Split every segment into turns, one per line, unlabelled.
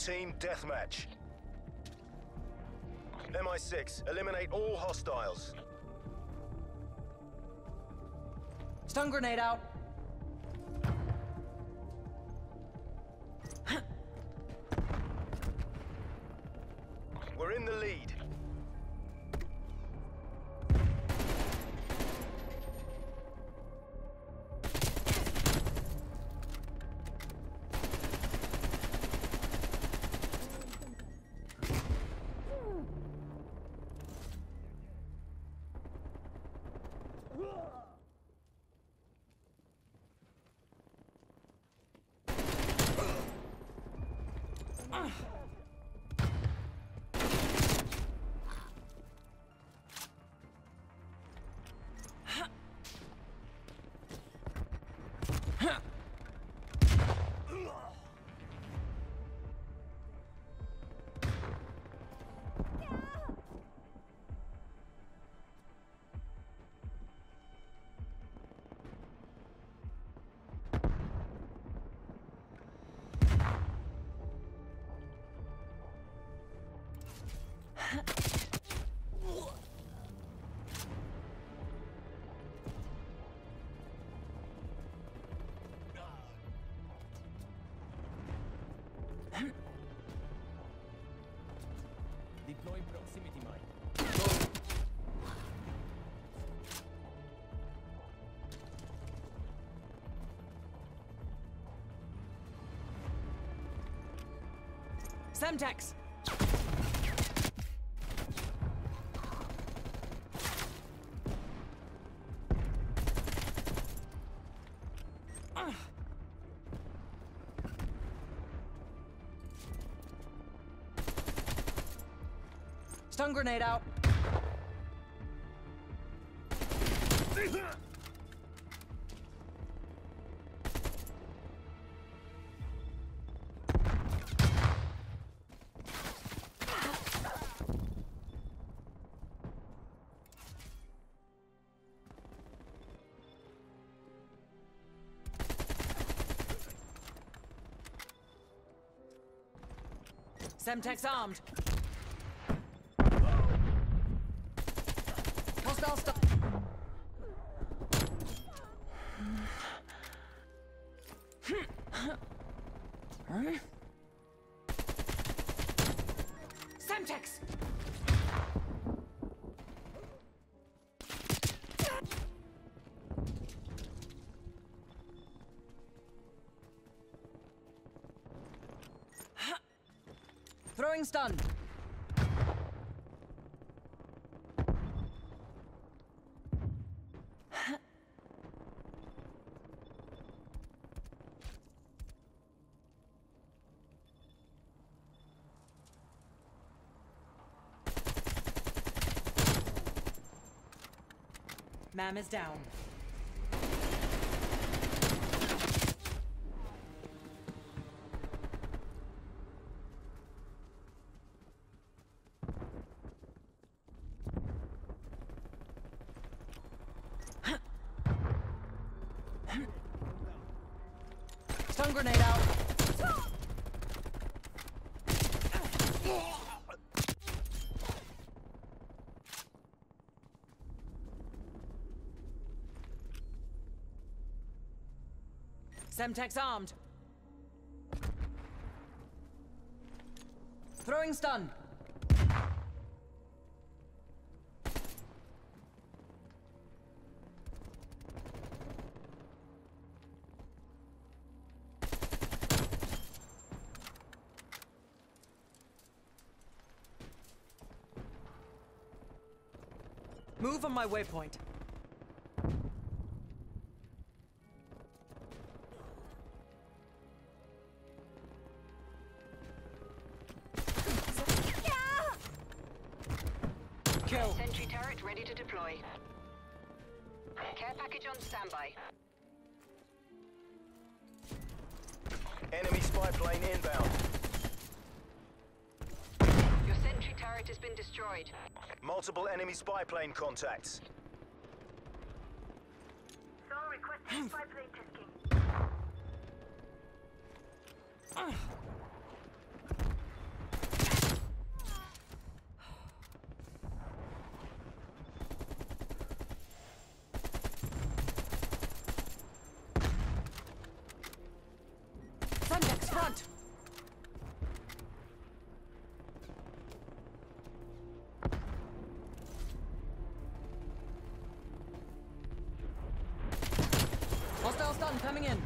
Team deathmatch. MI6, eliminate all hostiles.
Stun grenade out.
We're in the lead.
Deploy proximity mine.
Semtex! Stun grenade out. Semtex armed. Hostile stun. Semtex! Throwing stun. Mam is down. Stun grenade out. Semtex armed. Throwing stun. Move on my waypoint. Kill.
Sentry turret ready to deploy. Care package on standby.
Enemy spy plane inbound.
Your sentry turret has been destroyed.
Multiple enemy spy plane contacts.
Zone requesting spy plane testing.
One coming in.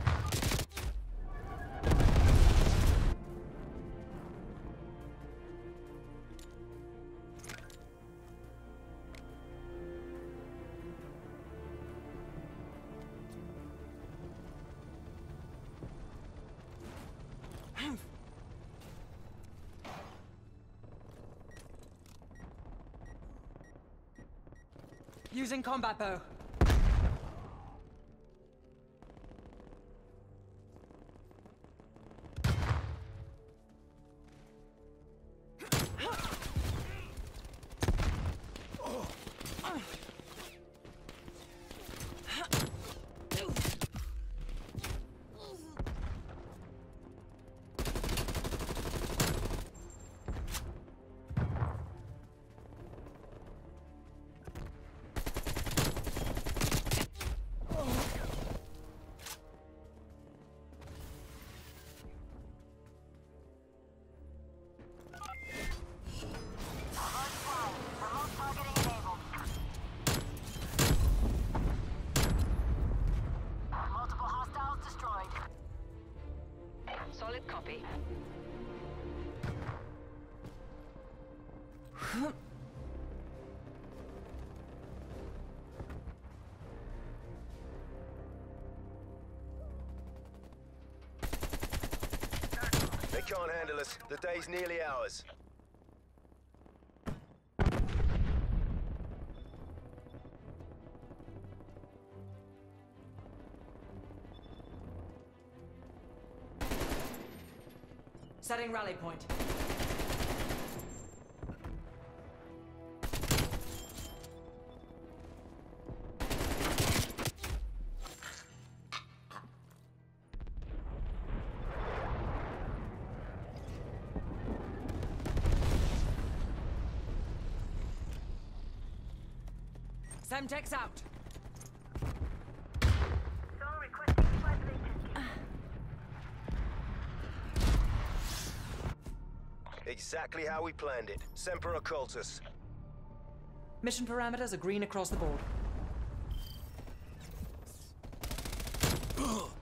Using combat bow.
Solid copy.
They can't handle us. The day's nearly ours.
Setting rally point. Semtex out.
Star requesting spy plane testing.
Exactly how we planned it. Semper Occultus.
Mission parameters are green across the board.